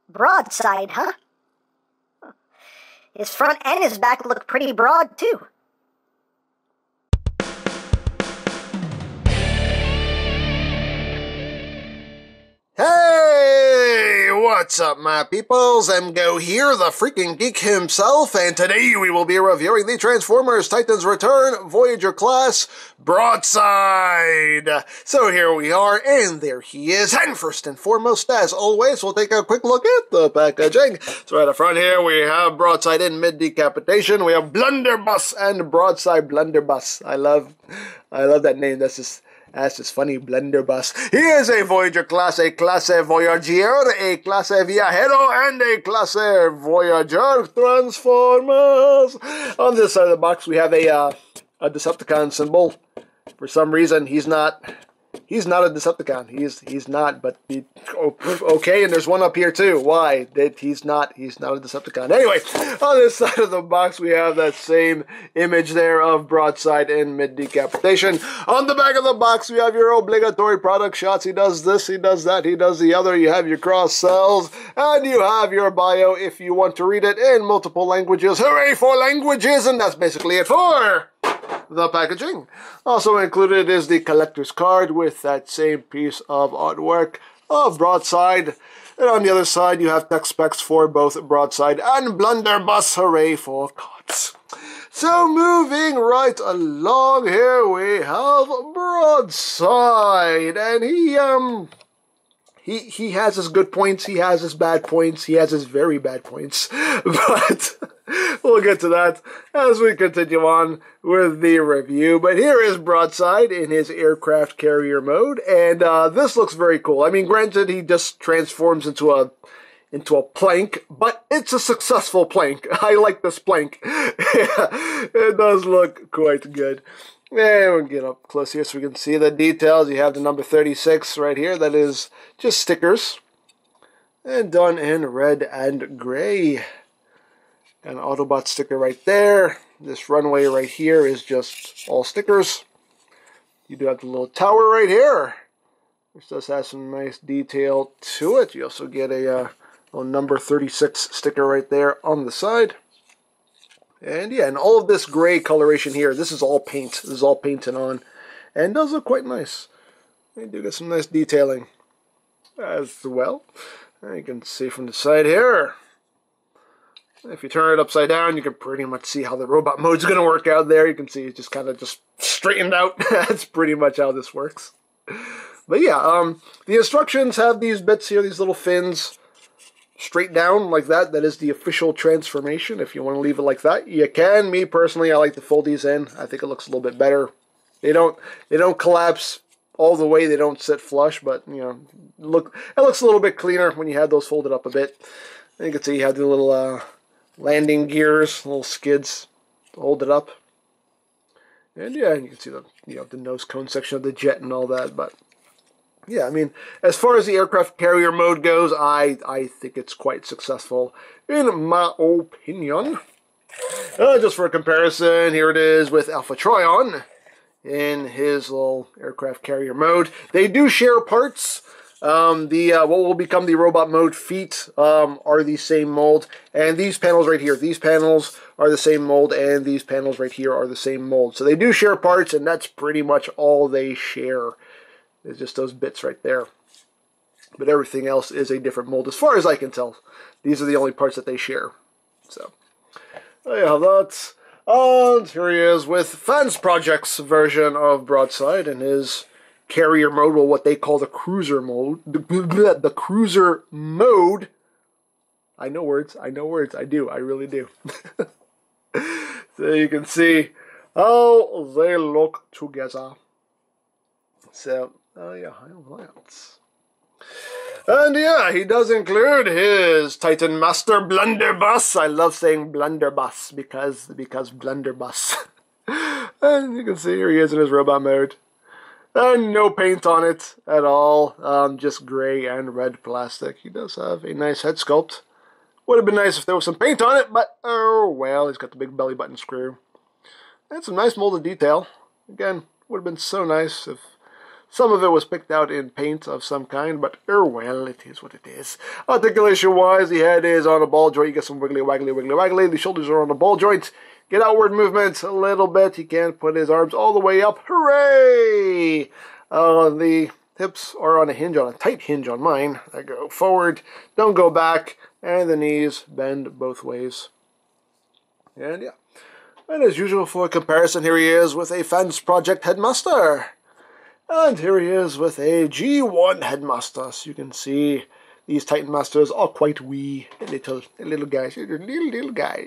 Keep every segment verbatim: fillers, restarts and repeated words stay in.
Broadside, huh? His front and his back look pretty broad, too. Hey, what's up, my peoples? M Go here, the freaking geek himself, and today we will be reviewing the Transformers Titans Return Voyager Class Broadside. So here we are, and there he is, and first and foremost, as always, we'll take a quick look at the packaging. So right up front here, we have Broadside in mid-decapitation, we have Blunderbuss and Broadside Blunderbuss. I love, I love that name, that's just... That's just funny, Blunderbuss. He is a Voyager class, a Clase Voyager, a Clase Viajero, and a Clase Voyager Transformers. On this side of the box, we have a, uh, a Decepticon symbol. For some reason, he's not... He's not a Decepticon. He's he's not, but he, okay, and there's one up here too. Why? That he's not he's not a Decepticon. Anyway, on this side of the box we have that same image there of Broadside in mid-decapitation. On the back of the box we have your obligatory product shots. He does this, he does that, he does the other. You have your cross cells, and you have your bio if you want to read it in multiple languages. Hooray for languages! And that's basically it for the packaging. Also included is the collector's card with that same piece of artwork of Broadside. And on the other side, you have tech specs for both Broadside and Blunderbuss. Hooray for cards. So moving right along here, we have Broadside. And he, um... He, he has his good points, he has his bad points, he has his very bad points. But we'll get to that as we continue on with the review. But here is Broadside in his aircraft carrier mode, and uh, this looks very cool. I mean, granted, he just transforms into a into a plank, but it's a successful plank. I like this plank. It does look quite good. And we'll get up close here so we can see the details. You have the number thirty-six right here. That is just stickers. And done in red and gray. Got an Autobot sticker right there. This runway right here is just all stickers. You do have the little tower right here, which does have some nice detail to it. You also get a uh, little number thirty-six sticker right there on the side. And yeah, and all of this gray coloration here, this is all paint. This is all painted on. And it does look quite nice. They do get some nice detailing as well. And you can see from the side here. If you turn it upside down, you can pretty much see how the robot mode's going to work out there. You can see it's just kind of just straightened out. That's pretty much how this works. But yeah, um, the instructions have these bits here, these little fins. Straight down like that. That is the official transformation. If you want to leave it like that, you can. Me personally, I like to fold these in. I think it looks a little bit better. They don't they don't collapse all the way. They don't sit flush, but you know, look it looks a little bit cleaner when you have those folded up a bit. And you can see you have the little uh, landing gears, little skids to hold it up. And yeah, you can see the you know the nose cone section of the jet and all that, but. Yeah, I mean, as far as the aircraft carrier mode goes, I, I think it's quite successful, in my opinion. Uh, just for a comparison, here it is with Alpha Trion in his little aircraft carrier mode. They do share parts. Um, the uh, what will become the robot mode feet um, are the same mold, and these panels right here, these panels are the same mold, and these panels right here are the same mold. So they do share parts, and that's pretty much all they share. It's just those bits right there. But everything else is a different mold as far as I can tell. These are the only parts that they share. So, yeah, that's... And here he is with Fans Project's version of Broadside in his carrier mode, well, what they call the cruiser mode. The, the cruiser mode. I know words. I know words. I do. I really do. So you can see how they look together. So... Oh, uh, yeah, highlights. And yeah, he does include his Titan Master Blunderbuss. I love saying Blunderbuss because, because Blunderbuss. And you can see here he is in his robot mode. And no paint on it at all. Um, just gray and red plastic. He does have a nice head sculpt. Would have been nice if there was some paint on it, but oh well, he's got the big belly button screw. And some nice molded detail. Again, would have been so nice if Some of it was picked out in paint of some kind, but er well, it is what it is. Articulation-wise, the head is on a ball joint. You get some wiggly, waggly, wiggly, waggly. The shoulders are on a ball joint. Get outward movement a little bit. He can put his arms all the way up. Hooray! Uh, the hips are on a hinge, on a tight hinge on mine. I go forward, don't go back, and the knees bend both ways. And yeah. And as usual for comparison, here he is with a Fans Project Headmaster. And here he is with a G one Headmaster. So you can see these Titan Masters are quite wee, little, little guys, little, little guys.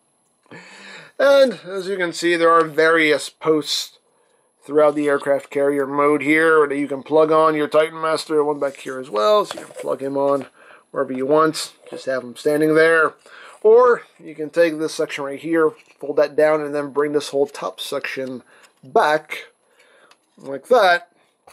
And as you can see, there are various posts throughout the aircraft carrier mode here that you can plug on your Titan Master. One back here as well, so you can plug him on wherever you want. Just have him standing there. Or you can take this section right here, fold that down, and then bring this whole top section back like that.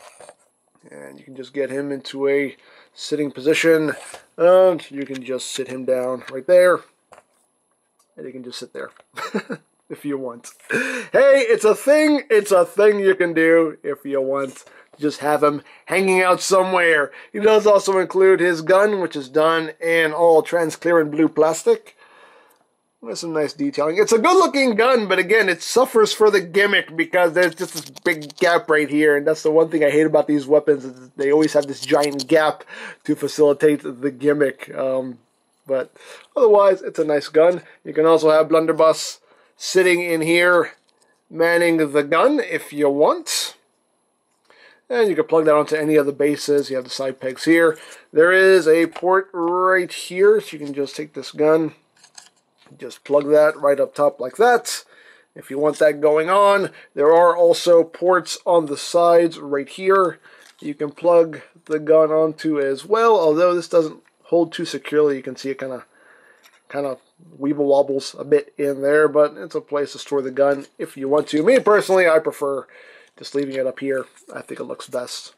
And you can just get him into a sitting position, and you can just sit him down right there. And you can just sit there if you want. Hey, it's a thing. It's a thing you can do if you want. Just have him hanging out somewhere. He does also include his gun, which is done in all transparent blue plastic. With some nice detailing. It's a good-looking gun, but again, it suffers for the gimmick because there's just this big gap right here, and that's the one thing I hate about these weapons, is they always have this giant gap to facilitate the gimmick. Um, But otherwise, it's a nice gun. You can also have Blunderbuss sitting in here, manning the gun if you want. And you can plug that onto any of the bases. You have the side pegs here. There is a port right here, so you can just take this gun, just plug that right up top like that. If you want that going on, there are also ports on the sides right here you can plug the gun onto as well, although this doesn't hold too securely. You can see it kind of kind of weeble wobbles a bit in there, but it's a place to store the gun if you want to. Me personally, I prefer just leaving it up here. I think it looks best.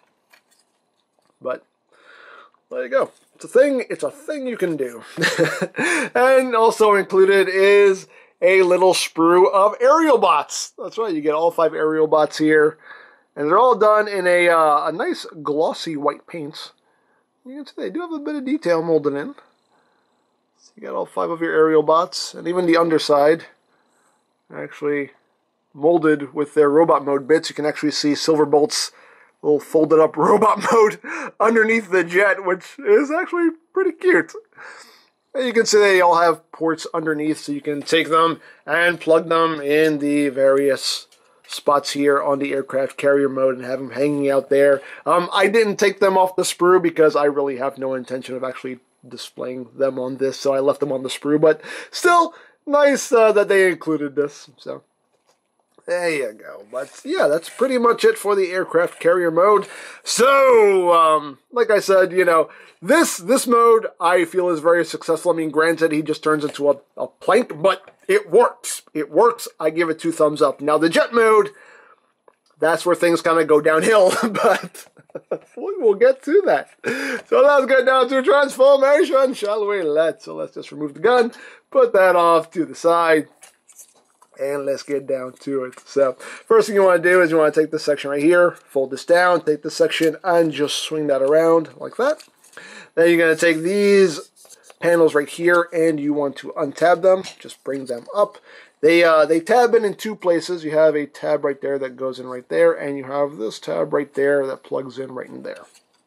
But there you go. It's a thing. It's a thing you can do. And also included is a little sprue of aerial bots. That's right. You get all five aerial bots here, and they're all done in a uh, a nice glossy white paint. You can see they do have a bit of detail molded in. So you got all five of your aerial bots, and even the underside actually molded with their robot mode bits. You can actually see Silverbolt's little folded up robot mode underneath the jet, which is actually pretty cute. And you can see they all have ports underneath, so you can take them and plug them in the various spots here on the aircraft carrier mode and have them hanging out there. Um, I didn't take them off the sprue because I really have no intention of actually displaying them on this, so I left them on the sprue, but still nice uh, that they included this. So there you go. But yeah, that's pretty much it for the aircraft carrier mode. So, um, like I said, you know, this this mode I feel is very successful. I mean, granted, he just turns into a, a plank, but it works. It works. I give it two thumbs up. Now, the jet mode, that's where things kind of go downhill, but we will get to that. So let's get down to transformation, shall we? Let's. So let's just remove the gun, put that off to the side, and let's get down to it. So first thing you want to do is you want to take this section right here, fold this down, take this section, and just swing that around like that. Then you're going to take these panels right here, and you want to untab them. Just bring them up. They uh, they tab in in two places. You have a tab right there that goes in right there, and you have this tab right there that plugs in right in there.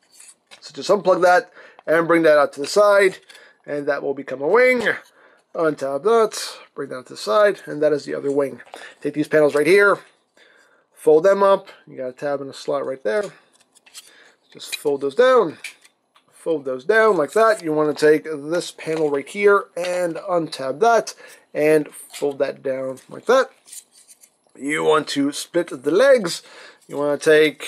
So just unplug that and bring that out to the side, and that will become a wing. Untab that, bring that to the side, and that is the other wing. Take these panels right here, fold them up. You got a tab in a slot right there. Just fold those down. Fold those down like that. You want to take this panel right here and untab that and fold that down like that. You want to split the legs. You want to take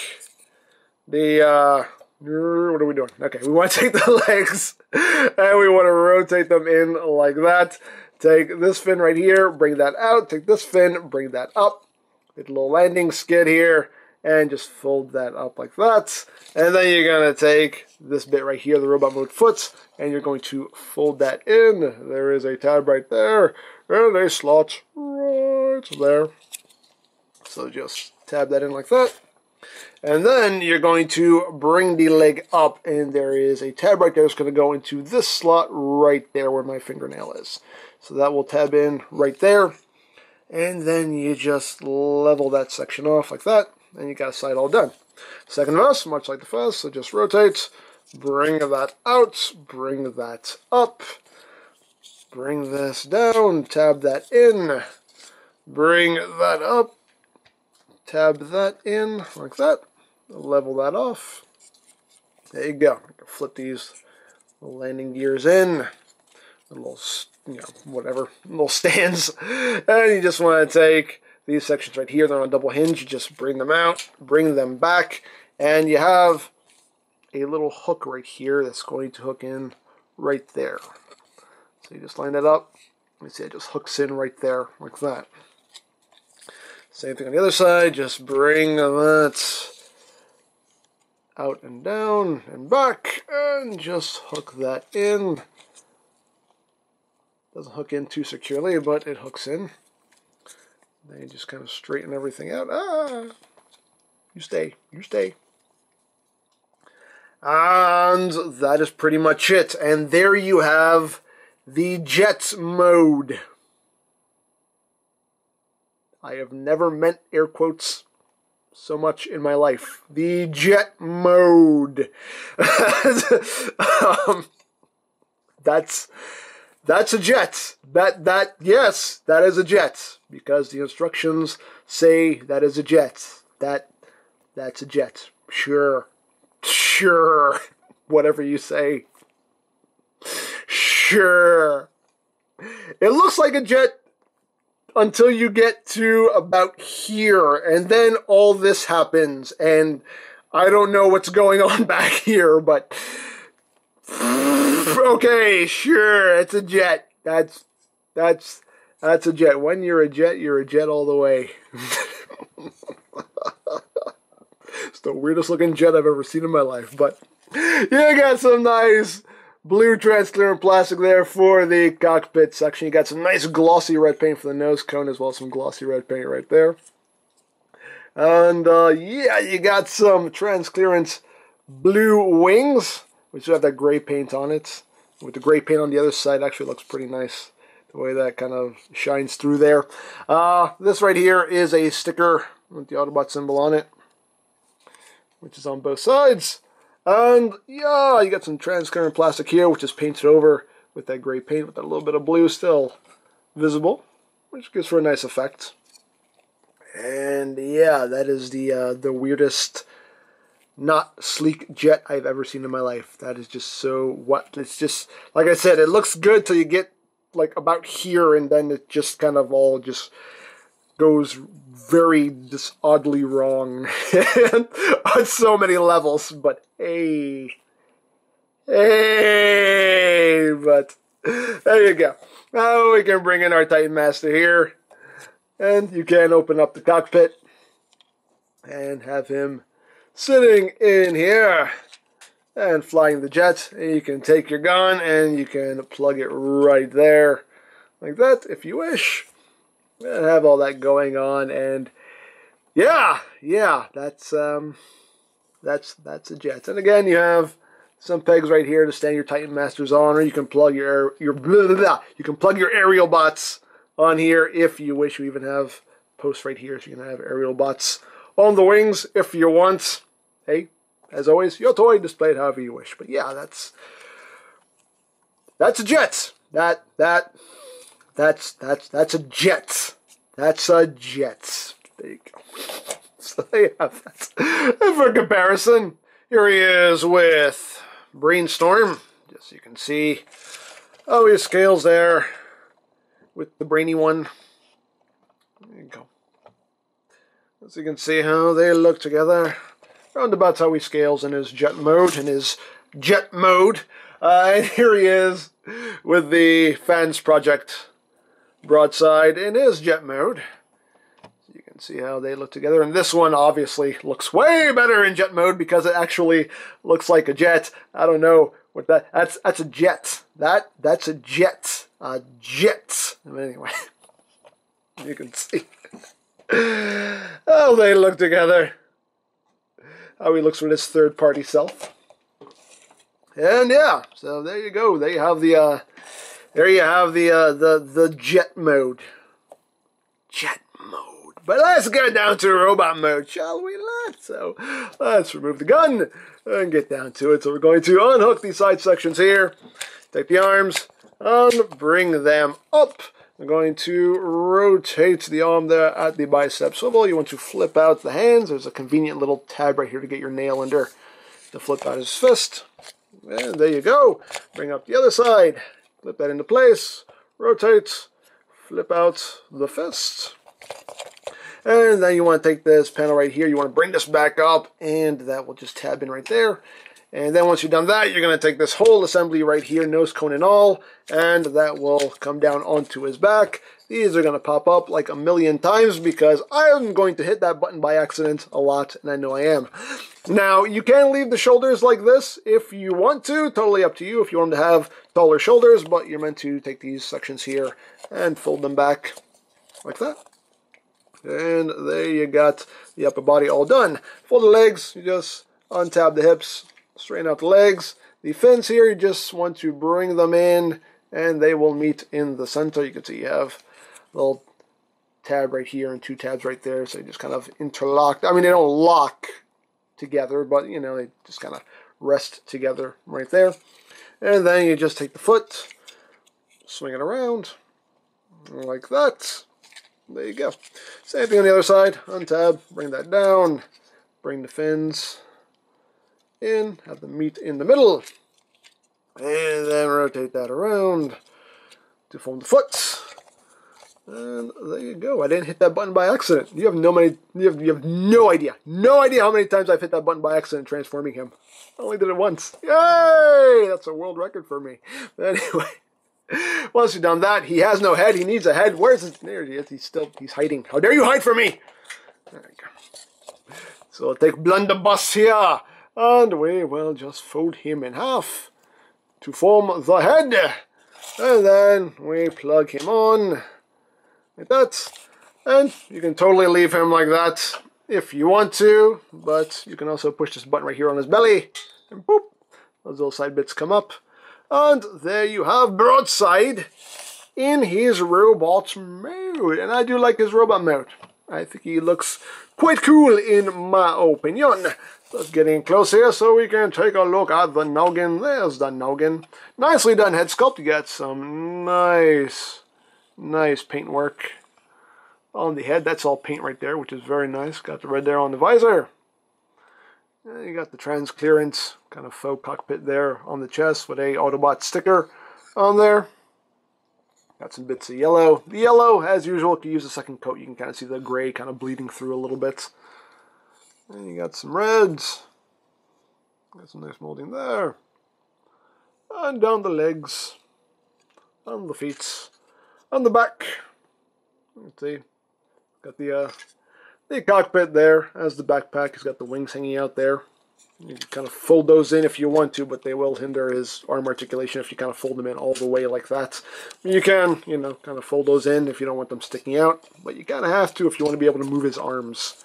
the, uh, what are we doing? Okay, we want to take the legs and we want to rotate them in like that. Take this fin right here, bring that out. Take this fin, bring that up. Get a little landing skid here. And just fold that up like that. And then you're going to take this bit right here, the robot mode foot, and you're going to fold that in. There is a tab right there, and a slot right there. So just tab that in like that. And then you're going to bring the leg up, and there is a tab right there that's going to go into this slot right there where my fingernail is. So that will tab in right there. And then you just level that section off like that, and you got a side all done. Second mouse, much like the first, so just rotate, bring that out, bring that up, bring this down, tab that in, bring that up, tab that in like that. Level that off. There you go. Flip these landing gears in. Little, you know, whatever, little stands. And you just want to take these sections right here. They're on a double hinge. You just bring them out, bring them back, and you have a little hook right here that's going to hook in right there. So you just line that up. You see it just hooks in right there like that. Same thing on the other side. Just bring that out and down and back, and just hook that in. Doesn't hook in too securely, but it hooks in. Then you just kind of straighten everything out. Ah, you stay, you stay. And that is pretty much it. And there you have the jet mode. I have never meant air quotes so much in my life. The jet mode. um, that's that's a jet. That that yes, that is a jet, because the instructions say that is a jet. That that's a jet. Sure, sure. Whatever you say. Sure. It looks like a jet until you get to about here, and then all this happens, and I don't know what's going on back here, but okay, sure, it's a jet. That's that's that's a jet. When you're a jet, you're a jet all the way. It's the weirdest looking jet I've ever seen in my life, but you got some nice blue transparent plastic there for the cockpit section. You got some nice glossy red paint for the nose cone, as well as some glossy red paint right there. And uh, yeah, you got some transparent blue wings, which have that gray paint on it. With the gray paint on the other side, actually looks pretty nice. The way that kind of shines through there. Uh, this right here is a sticker with the Autobot symbol on it, which is on both sides. And yeah, you got some transparent plastic here, which is painted over with that gray paint, with that little bit of blue still visible, which gives for a nice effect. And yeah, that is the uh, the weirdest not sleek jet I've ever seen in my life. That is just so what it's just like I said, it looks good till you get like about here, and then it just kind of all just goes very just oddly wrong on so many levels. But hey, hey, but there you go. Now we can bring in our Titan Master here, and you can open up the cockpit and have him sitting in here and flying the jet. And you can take your gun and you can plug it right there like that if you wish. And have all that going on, and yeah, yeah, that's um, that's that's a jet. And again, you have some pegs right here to stand your Titan Masters on, or you can plug your your blah, blah, blah. You can plug your aerial bots on here if you wish. You even have posts right here, so you can have aerial bots on the wings if you want. Hey, as always, your toy, displayed however you wish. But yeah, that's that's a jet. That that. That's that's that's a jet. That's a jet. There you go. So there you have that. And for comparison, here he is with Brainstorm. Just so you can see how he scales there with the brainy one. There you go. So you can see how they look together. Roundabout how he scales in his jet mode, in his jet mode. Uh, and here he is with the Fans Project broadside in his jet mode. So you can see how they look together. And this one obviously looks way better in jet mode because it actually looks like a jet. I don't know what that that's that's a jet. That that's a jet. A jet. Anyway. You can see how they look together. how he looks with his third-party self. And yeah, so there you go. There you have the uh, there you have the uh, the the jet mode. Jet mode. But let's get down to robot mode, shall we? Let's so let's remove the gun and get down to it. So we're going to unhook these side sections here. Take the arms and bring them up. I'm going to rotate the arm there at the bicep swivel. You want to flip out the hands. There's a convenient little tab right here to get your nail under to flip out his fist. And there you go. Bring up the other side. Flip that into place. Rotate. Flip out the fist. And then you want to take this panel right here. You want to bring this back up. And that will just tab in right there. And then once you've done that, you're going to take this whole assembly right here, nose cone and all, and that will come down onto his back. These are going to pop up like a million times because I'm going to hit that button by accident a lot, and I know I am. Now, you can leave the shoulders like this if you want to. Totally up to you if you want to have taller shoulders, but you're meant to take these sections here and fold them back like that. And there you got the upper body all done. For the legs, you just untab the hips. Straighten out the legs. The fins here, you just want to bring them in and they will meet in the center. You can see you have a little tab right here and two tabs right there. So you just kind of interlock. I mean, they don't lock together, but you know, they just kind of rest together right there. And then you just take the foot, swing it around like that. There you go. Same thing on the other side. Untab, bring that down, bring the fins in, have the meat in the middle, and then rotate that around to form the foot. And there you go. I didn't hit that button by accident. You have no many. You have, you have no idea. No idea how many times I've hit that button by accident transforming him. I only did it once. Yay! That's a world record for me. But anyway, once you've done that, he has no head. He needs a head. Where's his? There he is. He's still. He's hiding. How dare you hide from me? There we go. So I'll take blunderbuss here. And we will just fold him in half to form the head. And then we plug him on like that. And you can totally leave him like that if you want to. But you can also push this button right here on his belly. And boop, those little side bits come up. And there you have Broadside in his robot mode. And I do like his robot mode. I think he looks quite cool in my opinion. Let's get in close here so we can take a look at the noggin. There's the noggin. Nicely done head sculpt. You got some nice, nice paint work on the head. That's all paint right there, which is very nice. Got the red there on the visor. And you got the trans clearance, kind of faux cockpit there on the chest with a Autobot sticker on there. Got some bits of yellow. The yellow, as usual, if you use a second coat, you can kind of see the gray kind of bleeding through a little bit. And you got some reds. Got some nice molding there. And down the legs. On the feet. On the back. Let's see. Got the uh, the cockpit there as the backpack. He's got the wings hanging out there. You can kind of fold those in if you want to, but they will hinder his arm articulation if you kind of fold them in all the way like that. You can, you know, kind of fold those in if you don't want them sticking out, but you kind of have to if you want to be able to move his arms.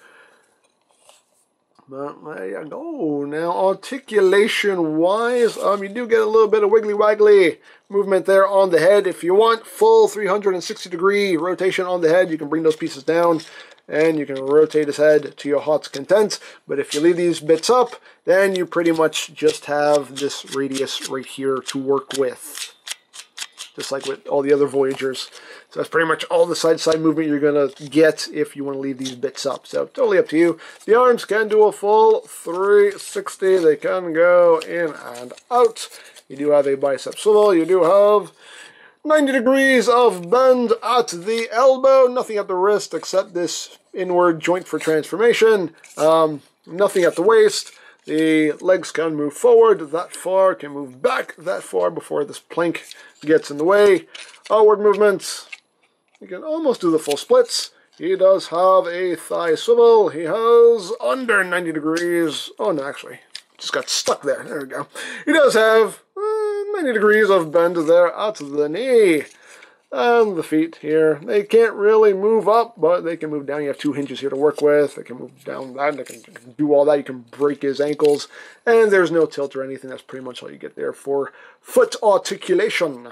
But there you go. Now, articulation-wise, um, you do get a little bit of wiggly-waggly movement there on the head. If you want full three hundred sixty degree rotation on the head, you can bring those pieces down, and you can rotate his head to your heart's content. But if you leave these bits up, then you pretty much just have this radius right here to work with. Just like with all the other Voyagers. So that's pretty much all the side-to-side movement you're going to get if you want to leave these bits up. So totally up to you. The arms can do a full three sixty. They can go in and out. You do have a bicep swivel. You do have ninety degrees of bend at the elbow. Nothing at the wrist except this inward joint for transformation. Um, nothing at the waist. The legs can move forward that far, can move back that far before this plank gets in the way. Outward movements. You can almost do the full splits. He does have a thigh swivel. He has under ninety degrees. Oh, no, actually, just got stuck there. There we go. He does have uh, ninety degrees of bend there at the knee. And the feet here, they can't really move up, but they can move down. You have two hinges here to work with. They can move down that, they can, they can do all that. You can break his ankles, and there's no tilt or anything. That's pretty much all you get there for foot articulation.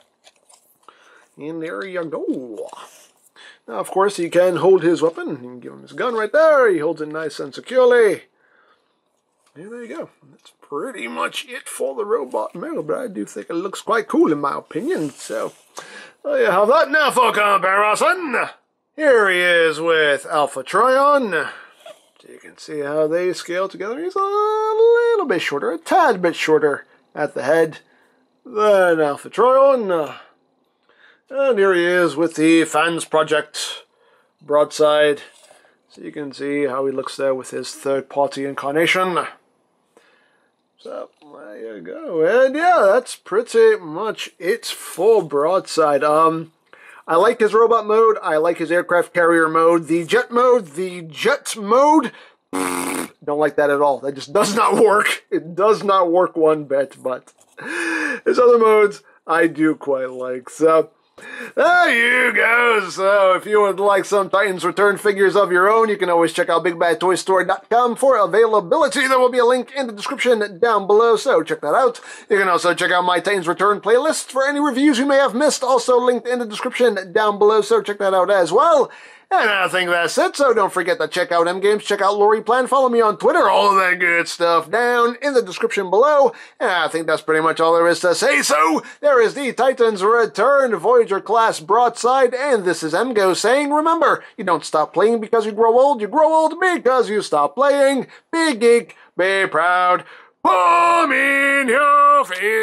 And there you go. Now, of course, he can hold his weapon. You can give him his gun right there. He holds it nice and securely. And there you go. That's pretty much it for the robot mode, but I do think it looks quite cool in my opinion. So, there you have that. Now for comparison, here he is with Alpha Trion. So you can see how they scale together. He's a little bit shorter, a tad bit shorter at the head than Alpha Trion. And here he is with the Fans Project broadside. So you can see how he looks there with his third-party incarnation. So, there you go. And yeah, that's pretty much it for broadside. Um, I like his robot mode. I like his aircraft carrier mode. The jet mode, the jet mode, pfft, don't like that at all. That just does not work. It does not work one bit, but his other modes, I do quite like. So, there you go. So if you would like some Titans Return figures of your own, you can always check out big bad toy store dot com for availability. There will be a link in the description down below, so check that out. You can also check out my Titans Return playlist for any reviews you may have missed, also linked in the description down below, so check that out as well. And I think that's it, so don't forget to check out M Games, check out Lori Plan, follow me on Twitter, all of that good stuff down in the description below. And I think that's pretty much all there is to say, so there is the Titans Return Voyager class broadside, and this is MGo saying, remember, you don't stop playing because you grow old, you grow old because you stop playing. Be geek, be proud, palm in your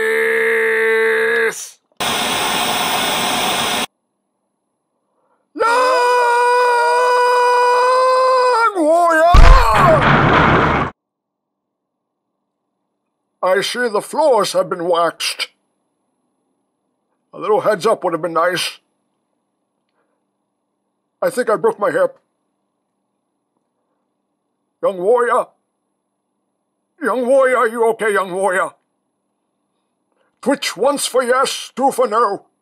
face. No! I see the floors have been waxed. A little heads up would have been nice. I think I broke my hip. Young warrior? Young warrior, are you okay, young warrior? Twitch once for yes, two for no.